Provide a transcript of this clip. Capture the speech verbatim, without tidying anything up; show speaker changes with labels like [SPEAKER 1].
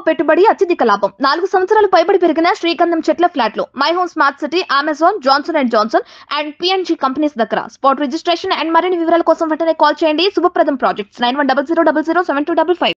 [SPEAKER 1] పెట్టుబడి అత్యధిక లాభం. నాలుగు సంవత్సరాలు పైబడి పెరిగిన శ్రీగంధం చెట్ల ఫ్లాట్లు. My home smart city, Amazon, Johnson and Johnson and PNG companies దగ్గర. స్పాట్ రిజిస్ట్రేషన్ అండ్ మరిన్ని వివరాల కోసం వెంటనే కాల్ చేయండి. Shubhapradam projects nine one zero zero zero seven two five five.